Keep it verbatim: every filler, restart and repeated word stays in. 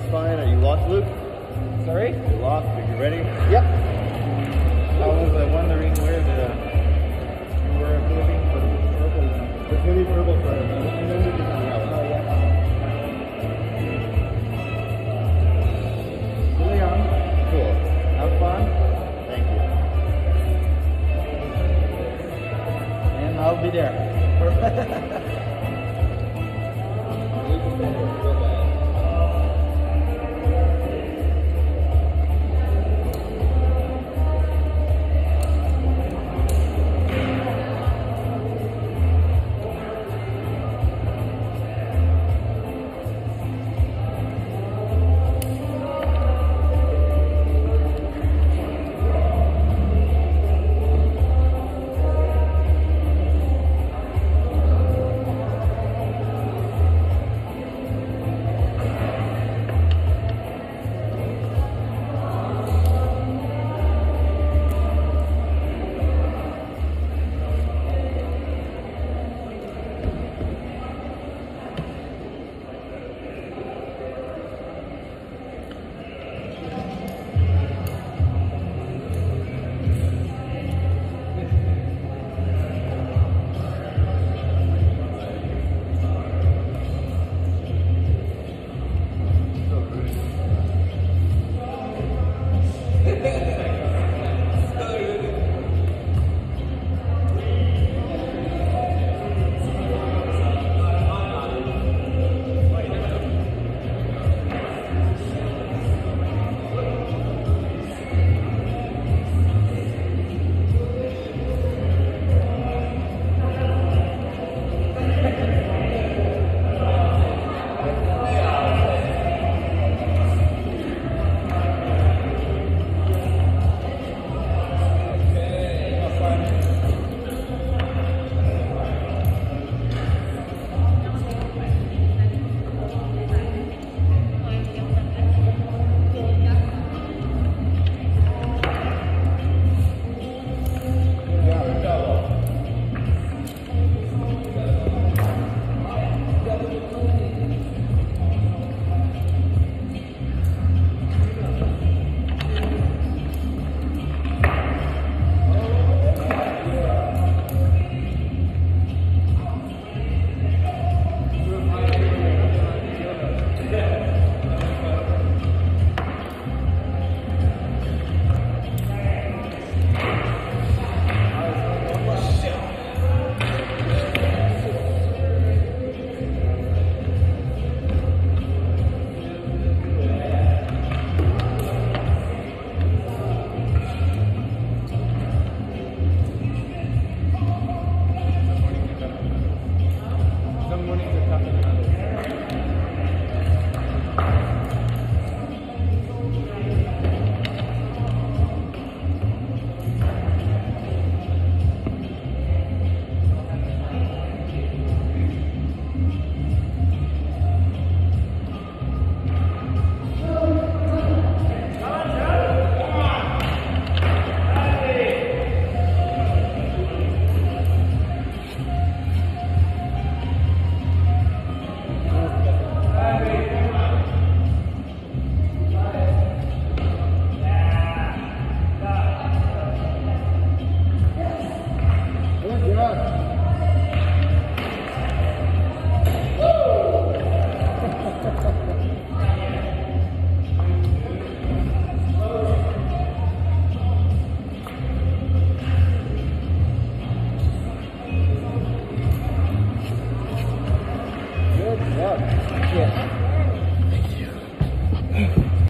Everything's fine. Are you lost, Luke? Sorry? You lost? Are you ready? Yep. I was uh, wondering where the you were living for the purple. It's gonna be purple for us, and then we can find out. Oh yeah. Really young. Cool. Have fun. Thank you. And I'll be there. Good job. Yeah.